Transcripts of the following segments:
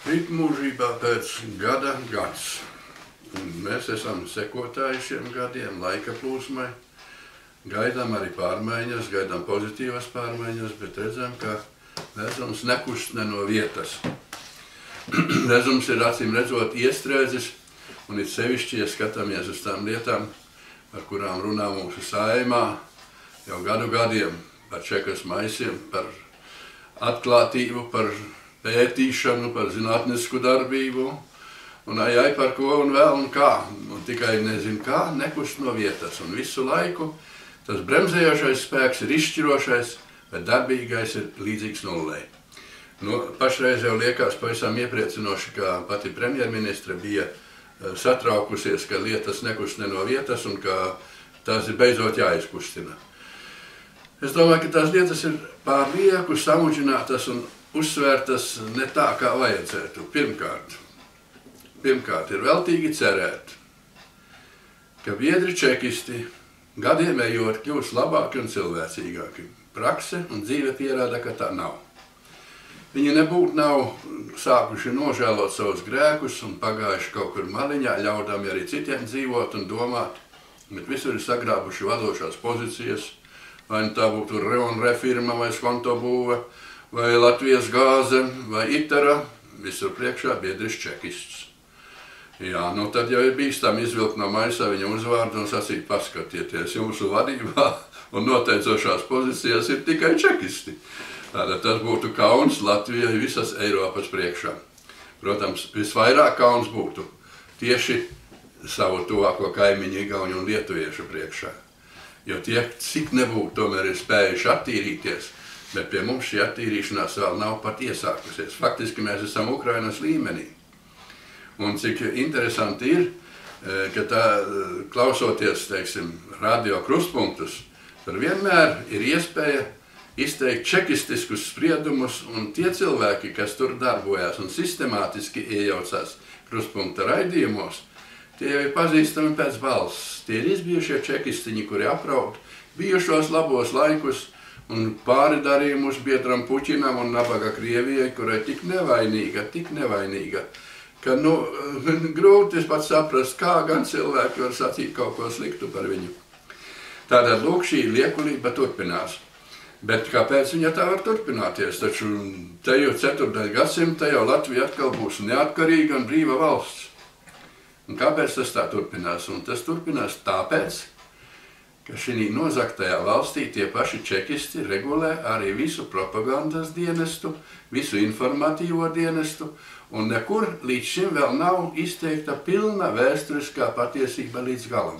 Rīt mūžībā pēc gada gads. Mēs esam sekotāji šiem gadiem, laika plūsmai. Gaidām arī pārmaiņas, gaidām pozitīvas pārmaiņas, bet redzam, ka rezums nekustne no vietas. Rezums ir acīm redzot iestrēdzis, un it sevišķi, ja skatāmies uz tām lietām, par kurām runā mūsu saimā jau gadu gadiem, par čekas maisiem, par atklātību, par pētīšanu, par zinātnisku darbību, un ai par ko un vēl un kā. Un tikai nezinu kā, nekust no vietas. Un visu laiku tas bremzējošais spēks ir izšķirošais, bet darbīgais ir līdzīgs nullei. Pašreiz jau liekas pavisam iepriecinoši, ka pati premjerministre bija satraukusies, ka lietas nekustne no vietas un ka tās ir beidzot jāizkustina. Es domāju, ka tās lietas ir pārlieku samudžinātas un uzsvērtas ne tā, kā vajadzētu. Pirmkārt ir veltīgi cerēt, ka biedri čekisti gadiem ejot kļūs labāki un cilvēcīgāki. Prakse un dzīve pierāda, ka tā nav. Viņi nebūtu nav sākuši nožēlot savus grēkus un pagājuši kaut kur maliņā, ļaudami arī citiem dzīvot un domāt, bet visur ir sagrābuši vadošās pozīcijas, vai tā būtu Reonre firma vai Skonto būve, vai Latvijas gāze, vai Itara, visur priekšā biedris čekists. Jā, tad jau ir bīstam izvilkt no maisa viņa uzvārdu un sacīt, paskatieties, jūsu vadībā un noteicošās pozīcijās ir tikai čekisti. Tātad tas būtu kauns Latvijai visas Eiropas priekšā. Protams, visvairāk kauns būtu tieši savu tuvāko kaimiņu Igauņu un lietuviešu priekšā. Jo tie, cik nebūtu, tomēr ir spējuši attīrīties, bet pie mums šī attīrīšanās vēl nav pat iesākusies. Faktiski mēs esam Ukrainas līmenī. Un cik interesanti ir, ka tā, klausoties, teiksim, radio krustpunktus, tur vienmēr ir iespēja izteikt čekistiskus spriedumus, un tie cilvēki, kas tur darbojās un sistemātiski iejaucās krustpunkta raidījumos, tie jau ir pazīstami pēc balss. Tie ir izbijušie čekistiņi, kuri apraud bijušos labos laikus un pāri darījumus biedram Puķinam un nabaga Krievijai, kurai tik nevainīga, ka grūti pat saprast, kā gan cilvēki var sacīt kaut ko sliktu par viņu. Tātad, lūk, šī liekulība turpinās. Bet kāpēc viņa tā var turpināties? Taču te jau 4. gadsimta jau Latvija atkal būs neatkarīga un brīva valsts. Un kāpēc tas tā turpinās? Un tas turpinās tāpēc, ka šī nozagtajā valstī tie paši čekisti regulē arī visu propagandas dienestu, visu informatīvo dienestu, un nekur līdz šim vēl nav izteikta pilna vēsturiskā patiesība līdz galam.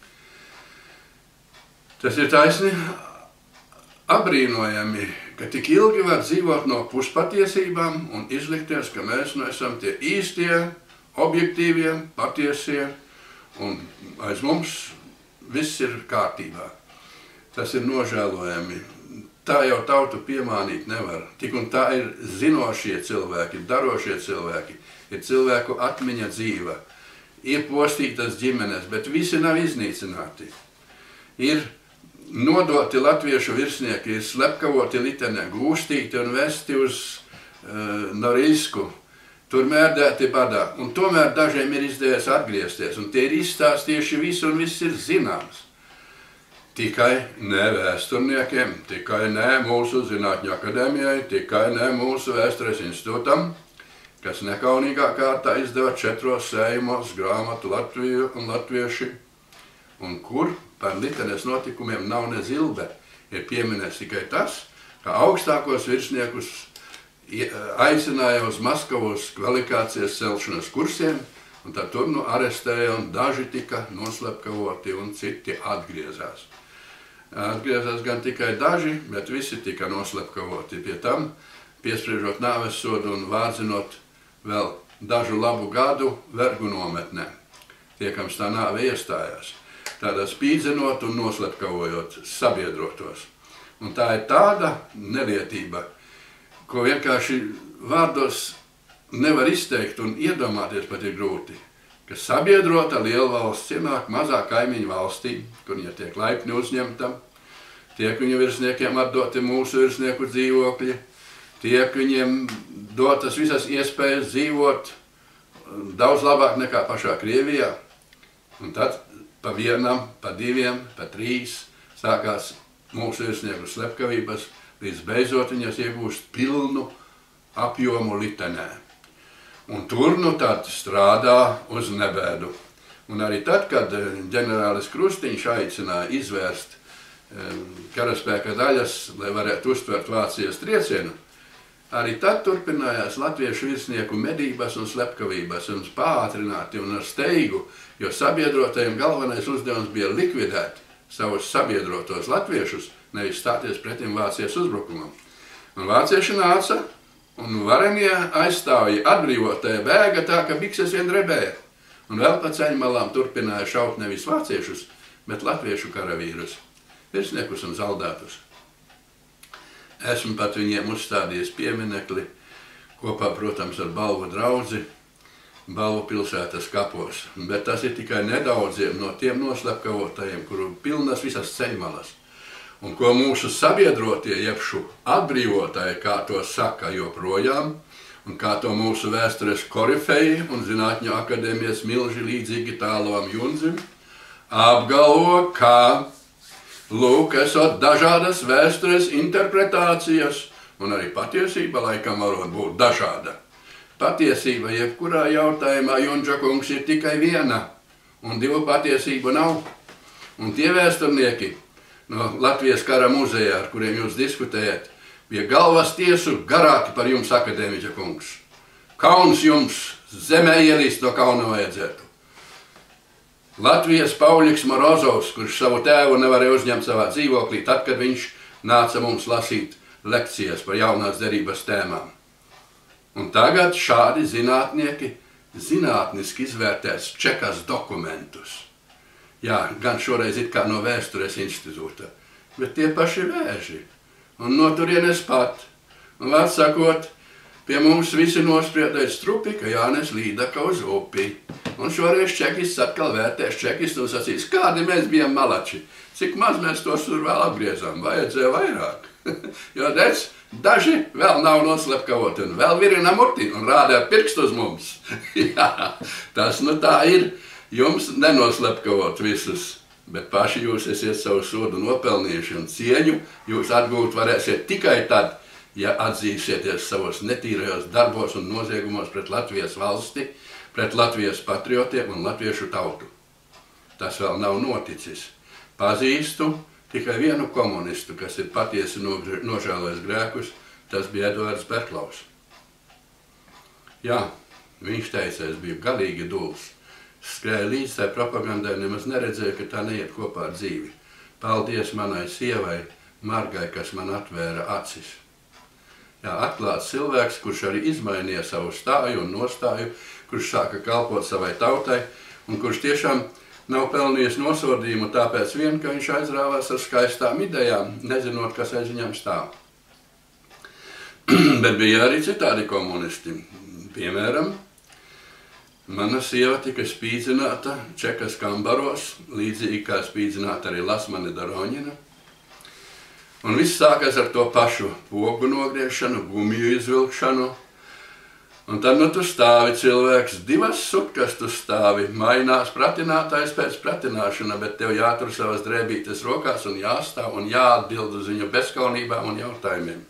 Tas ir taisni abrīnojami, ka tik ilgi var dzīvot no puspatiesībām un izlikties, ka mēs esam tie īstie, objektīvie, patiesie, un aiz mums viss ir kārtībā. Tas ir nožēlojami. Tā jau tautu piemānīt nevar. Tik un tā ir zinošie cilvēki, darošie cilvēki, ir cilvēku atmiņa dzīva, ir postītas ģimenes, bet visi nav iznīcināti. Ir nodoti latviešu virsnieki, ir slepkavoti Litenē, gūstīti un vesti uz Norilsku, tur mērdēti badā, un tomēr dažiem ir izdevies atgriezties, un tie ir izstāstījuši visu, un viss ir zināms. Tikai ne vēsturniekiem, tikai ne mūsu Zinātņu akadēmijai, tikai ne mūsu Vēstures institūtam, kas nekaunīgā kārtā izdeva 4 sējumos grāmatu Latviju un latvieši, un kur par Litenes notikumiem nav ne zilbe. Ir pieminēts tikai tas, ka augstākos virsniekus aicināja uz Maskavas kvalifikācijas celšanas kursiem, un tad tur arestēja, un daži tika noslepkavoti, un citi atgriezās. Atgriezās gan tikai daži, bet visi tika noslepkavoti. Pie tam piespriežot nāvessodu un vārdzinot vēl dažu labu gadu vergu nometnē. Tiekams tā nāve iestājās. Tādā spīdzinot un noslepkavojot sabiedrotos. Un tā ir tāda nelietība, ko vienkārši vārdos nevar izteikt un iedomāties pat ir grūti, ka sabiedrota lielvalsts ienāk mazā kaimiņu valstī, kur viņa tiek laipni uzņemta, tiek viņu virsniekiem atdoti mūsu virsnieku dzīvokļi, tiek viņiem dotas visas iespējas dzīvot daudz labāk nekā pašā Krievijā. Un tad pa vienam, pa diviem, pa trīs sākās mūsu virsnieku slepkavības, līdz beidzot viņas iegūst pilnu apjomu litenē. Un tur nu tad strādā uz nebēdu. Un arī tad, kad ģenerālis Krustiņš aicināja izvērst karaspēka daļas, lai varētu uztvert Vācijas triecienu, arī tad turpinājās latviešu virsnieku medības un slepkavības un pātrināti un ar steigu, jo sabiedrotajiem galvenais uzdevums bija likvidēt savus sabiedrotos latviešus, nevis stāties pretim Vācijas uzbrukumam. Un vācieši nāca, un varenie aizstāvji atbrīvotāji bēga tā, ka bikses vien drebēja. Un vēl pa ceļmalām turpināja šaut nevis vāciešus, bet latviešu karavīrus, virsniekus un zaldātus. Esmu pat viņiem uzstādījis pieminekli, kopā, protams, ar Balvu draudzi, Balvu pilsētas kapos. Bet tas ir tikai nedaudziem no tiem noslepkavotajiem, kuru pilnas visas ceļmalas. Un ko mūsu sabiedrotie, jebšu atbrīvotāji, kā to saka joprojām, un kā to mūsu vēstures korifeji un Zinātņu akadēmijas milži līdzīgi Tālovam Jundzim, apgalvo, ka, lūk, esot dažādas vēstures interpretācijas, un arī patiesība laikam varot būt dažāda. Patiesība jebkurā jautājumā, Junča kungs, ir tikai viena, un divu patiesību nav. Un tie vēsturnieki no Latvijas kara muzeja, ar kuriem jūs diskutējat, bija galvas tiesu garāki par jums, akadēmiķa kungs. Kauns jums, zemē ielīst no kauna vajadzētu. Latvijas Pauļiks Morozovs, kurš savu tēvu nevarēja uzņemt savā dzīvoklī, tad, kad viņš nāca mums lasīt lekcijas par jaunās derības tēmām. Un tagad šādi zinātnieki zinātniski izvērtēs čekas dokumentus. Jā, gan šoreiz it kā no vēstures institūta, bet tie paši vēži. Un no turienes pat. Un vārds sakot, pie mums visi nospriedēja strupi, ka jānes līdaka uz upi. Un šoreiz čekists atkal vērtēs čekistu un sacīs, kādi mēs bijām malači, cik maz mēs tos tur vēl apgriezām, vajadzēja vairāk. Jo daži vēl nav noslepkavoti un vēl virina murti un rāda ar pirkstu uz mums. Jā, tas nu tā ir, jums nenoslepkavot visus, bet paši jūs esiet savu sodu nopelnījuši un cieņu jūs atgūt varēsiet tikai tad, ja atzīsieties savos netīrajos darbos un noziegumos pret Latvijas valsti, pret Latvijas patriotiem un latviešu tautu. Tas vēl nav noticis. Pazīstu tikai vienu komunistu, kas ir patiesi nožēlojis grēkus, tas bija Eduards Bertlaus. Jā, viņš teica, es biju galīgi dūls. Skrēja līdz tai propagandai, nemaz neredzēja, ka tā neiet kopā ar dzīvi. Paldies manai sievai, Margai, kas man atvēra acis. Jā, atklāts cilvēks, kurš arī izmainīja savu stāju un nostāju, kurš sāka kalpot savai tautai un kurš tiešām nav pelnījis nosodījumu tāpēc vien, ka viņš aizrāvās ar skaistām idejām, nezinot, kas aiz viņam stāv. Bet bija arī citādi komunisti. Piemēram, mana sieva tika spīdzināta Čekas kambaros, līdzīgi kā spīdzināta arī Lasmane Daroņina. Un viss sākās ar to pašu pogu nogriešanu, gumiju izvilkšanu. Un tad nu tu stāvi cilvēks, divas sutkas tu stāvi, mainās pratinātājs pēc pratināšana, bet tev jātur savas drēbītes rokās un jāstāv un jāatbild uz viņu bezkaunībām un jautājumiem.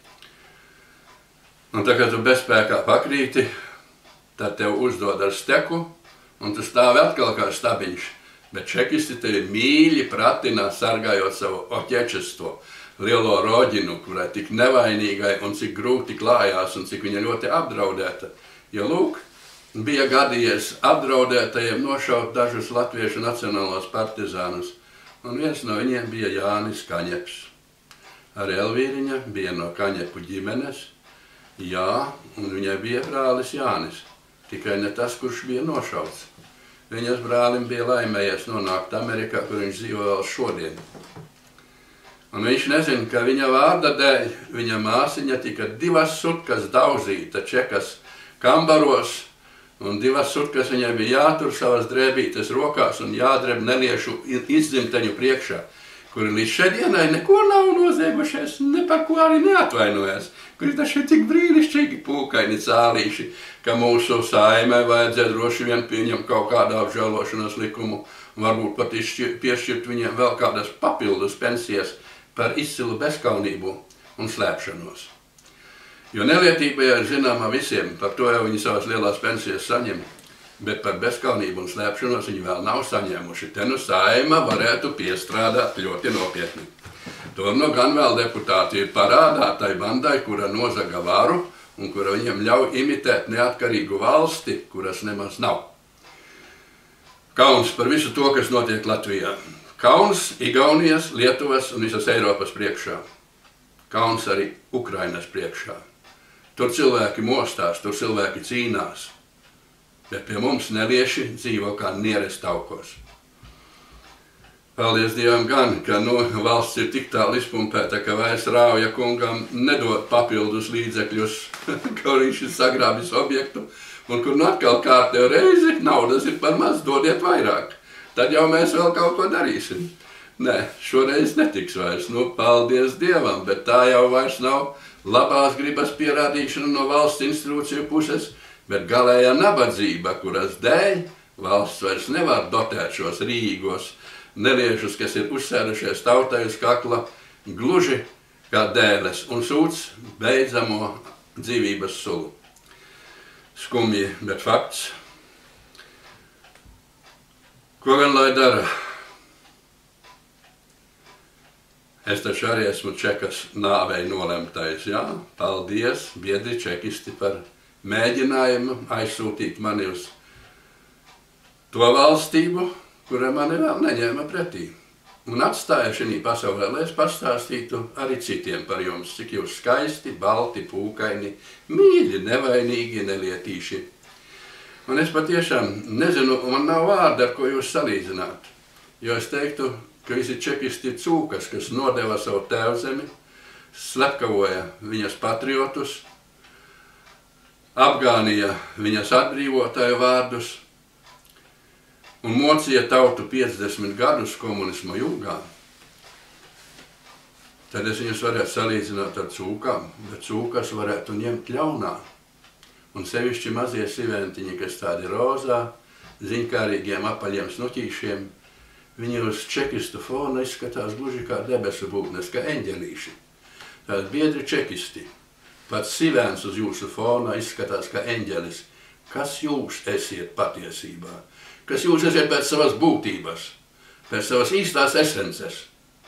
Un tā, kad tu bezspēkā pakrīti, tad tev uzdod ar steku un tu stāvi atkal kā stabiņš, bet čekisti tevi mīļi pratinā, sargājot savu oķečesto lielo roģinu, kurai tik nevainīgai un cik grūti klājās un cik viņa ļoti apdraudēta. Jo lūk, bija gadījies apdraudētajiem nošaut dažus latviešu nacionālos partizānus, un viens no viņiem bija Jānis Kaņeps. Arī Elvīriņa bija no Kaņepu ģimenes, jā, un viņai bija brālis Jānis, tikai ne tas, kurš bija nošauts. Viņas brālim bija laimējies nonākt Amerikā, kur viņš dzīvo vēl šodien. Un viņš nezina, ka viņa vārda dēļ viņa māsiņa tika divas sutkas daudzīta Čekas kambaros, un divas sutkas viņai bija jātur savas drēbītes rokās un jādreb neliešu izdzimteņu priekšā, kuri līdz šai dienai neko nav noziegušies, ne par ko arī neatvainojas, kuri taču ir tik brīnišķīgi pūkaini cālīši, ka mūsu saimē vajadzētu droši vien pieņemt kaut kādu apžēlošanas likumu, varbūt pat piešķirt viņiem vēl kādas papildus pensijas par izcilu bezkaunību un slēpšanos. Jo nelietība ir zināma visiem, par to jau viņi savas lielās pensijas saņem, bet par bezkaunību un slēpšanos viņi vēl nav saņēmuši. Te nu saima varētu piestrādāt ļoti nopietni. Tur nu gan vēl deputāti ir parādā tai bandai, kura nozaga varu un kura viņiem ļauj imitēt neatkarīgu valsti, kuras nemaz nav. Kauns par visu to, kas notiek Latvijā. Kauns Igaunijas, Lietuvas un visas Eiropas priekšā. Kauns arī Ukrainas priekšā. Tur cilvēki mostās, tur cilvēki cīnās, bet pie mums nelieši dzīvo kā nieres taukos. Paldies Dievam gan, ka valsts ir tik tālu izpumpēta, ka vairs Rauja kungam nedod papildus līdzekļus, ka viņš ir sagrābis objektu, un kur atkal kārtējo reizi naudas ir par maz, dodiet vairāk. Tad jau mēs vēl kaut ko darīsim. Nē, šoreiz netiks vairs. Paldies Dievam, bet tā jau vairs nav labās gribas pierādīšana no valsts institūciju puses, bet galējā nabadzība, kuras dēļ valsts vairs nevar dotēt šos rīgos neliešus, kas ir uzsēdušies tautai uz kakla, gluži kā dēles un sūc beidzamo dzīvības sulu. Skumji, bet fakts. Ko gan lai dara? Es taču arī esmu Čekas nāvei nolemtais, jā. Paldies, biedri čekisti, par mēģinājumu aizsūtīt mani uz to valstību, kura mani vēl neņēma pretī. Un atstāja šī pasaulē, lai es pastāstītu arī citiem par jums, cik jūs skaisti, balti, pūkaini, mīļi, nevainīgi, nelietīši. Un es patiešām nezinu, man nav vārda, ar ko jūs salīdzināt, jo es teiktu, ka visi čekisti ir cūkas, kas nodeva savu tēvzemi, slepkavoja viņas patriotus, apgānīja viņas atbrīvotāju vārdus un mocīja tautu 50 gadus komunisma jūgā. Tad es viņus varētu salīdzināt ar cūkām, bet cūkas varētu ņemt ļaunā. Un sevišķi mazie siventiņi, kas tādi rozā, ziņkārīgiem apaļiem snuķīšiem, viņi uz čekistu fona izskatās gluži kā debesu būtnes, kā eņģelīši. Tātad biedri čekisti, pats sivēns uz jūsu fona izskatās kā eņģelis. Kas jūs esiet patiesībā? Kas jūs esiet pēc savas būtības, pēc savas īstās esences?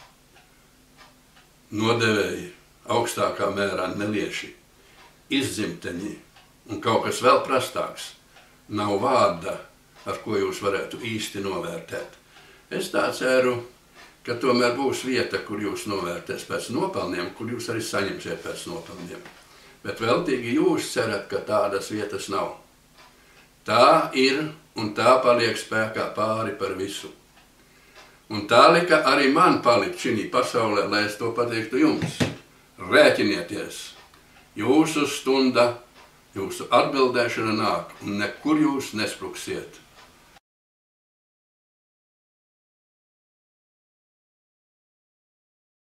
Nodevēji, augstākā mērā nelieši, izdzimteņi un kaut kas vēl prastāks. Nav vārda, ar ko jūs varētu īsti novērtēt. Es tā ceru, ka tomēr būs vieta, kur jūs novērtēs pēc nopelniem, kur jūs arī saņemsiet pēc nopelniem. Bet veltīgi jūs cerat, ka tādas vietas nav. Tā ir un tā paliek spēkā pāri par visu. Un tā lika arī man palikt šī pasaulē, lai es to pateiktu jums. Rēķinieties, jūsu stunda, jūsu atbildēšana nāk, un nekur jūs nespruksiet.